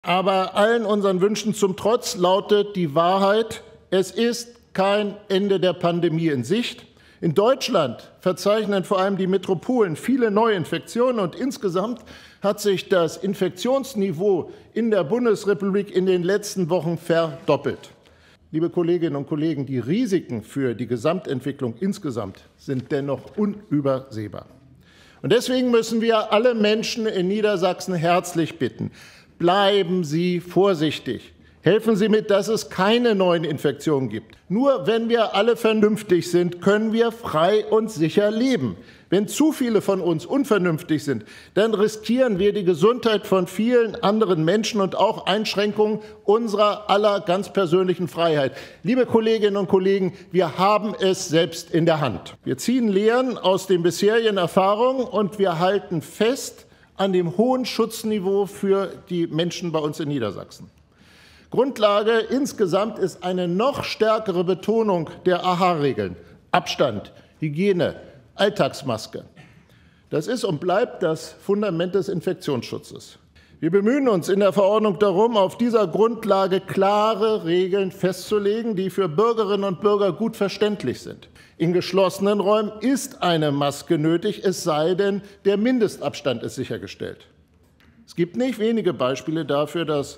Aber allen unseren Wünschen zum Trotz lautet die Wahrheit: Es ist kein Ende der Pandemie in Sicht. In Deutschland verzeichnen vor allem die Metropolen viele Neuinfektionen und insgesamt hat sich das Infektionsniveau in der Bundesrepublik in den letzten Wochen verdoppelt. Liebe Kolleginnen und Kollegen, die Risiken für die Gesamtentwicklung insgesamt sind dennoch unübersehbar. Und deswegen müssen wir alle Menschen in Niedersachsen herzlich bitten: Bleiben Sie vorsichtig. Helfen Sie mit, dass es keine neuen Infektionen gibt. Nur wenn wir alle vernünftig sind, können wir frei und sicher leben. Wenn zu viele von uns unvernünftig sind, dann riskieren wir die Gesundheit von vielen anderen Menschen und auch Einschränkungen unserer aller ganz persönlichen Freiheit. Liebe Kolleginnen und Kollegen, wir haben es selbst in der Hand. Wir ziehen Lehren aus den bisherigen Erfahrungen und wir halten fest an dem hohen Schutzniveau für die Menschen bei uns in Niedersachsen. Grundlage insgesamt ist eine noch stärkere Betonung der AHA-Regeln: Abstand, Hygiene, Alltagsmaske. Das ist und bleibt das Fundament des Infektionsschutzes. Wir bemühen uns in der Verordnung darum, auf dieser Grundlage klare Regeln festzulegen, die für Bürgerinnen und Bürger gut verständlich sind. In geschlossenen Räumen ist eine Maske nötig, es sei denn, der Mindestabstand ist sichergestellt. Es gibt nicht wenige Beispiele dafür, dass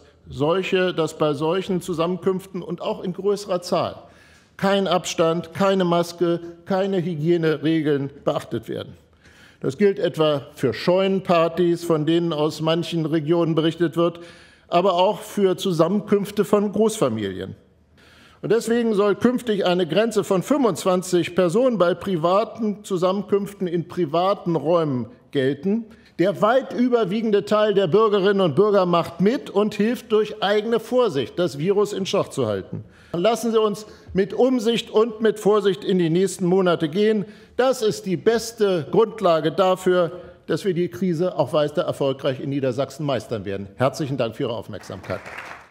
bei solchen Zusammenkünften und auch in größerer Zahl kein Abstand, keine Maske, keine Hygieneregeln beachtet werden. Das gilt etwa für Scheunenpartys, von denen aus manchen Regionen berichtet wird, aber auch für Zusammenkünfte von Großfamilien. Und deswegen soll künftig eine Grenze von 25 Personen bei privaten Zusammenkünften in privaten Räumen gelten. Der weit überwiegende Teil der Bürgerinnen und Bürger macht mit und hilft durch eigene Vorsicht, das Virus in Schach zu halten. Lassen Sie uns mit Umsicht und mit Vorsicht in die nächsten Monate gehen. Das ist die beste Grundlage dafür, dass wir die Krise auch weiter erfolgreich in Niedersachsen meistern werden. Herzlichen Dank für Ihre Aufmerksamkeit.